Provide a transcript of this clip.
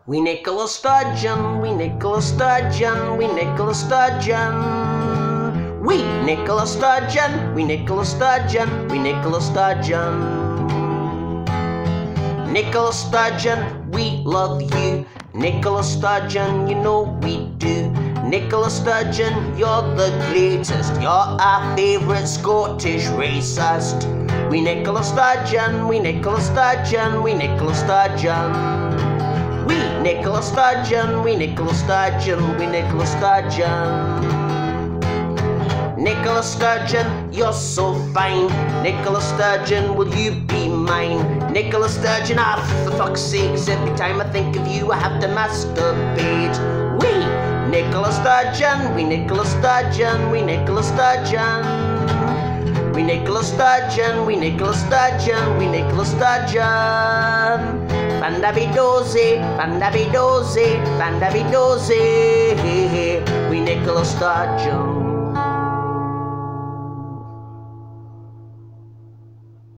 We Nicola Sturgeon, we Nicola Sturgeon, we Nicola Sturgeon. We Nicola Sturgeon, we Nicola Sturgeon, we Nicola Sturgeon. Nicola Sturgeon, we love you. Nicola Sturgeon, you know we do. Nicola Sturgeon, you're the greatest. You're our favourite Scottish racist. We Nicola Sturgeon, we Nicola Sturgeon, we Nicola Sturgeon. We Nicola Sturgeon, we Nicola Sturgeon, we Nicola Sturgeon. Nicola Sturgeon, you're so fine. Nicola Sturgeon, will you be mine? Nicola Sturgeon, for fuck's sakes, every time I think of you I have to masturbate. We Nicola Sturgeon, we Nicola Sturgeon, we Nicola Sturgeon. We Nicola Sturgeon, we Nicola Sturgeon, we Nicola Sturgeon. Fandabidoze, fandabidoze, fandabidoze. We Nicola Sturgeon.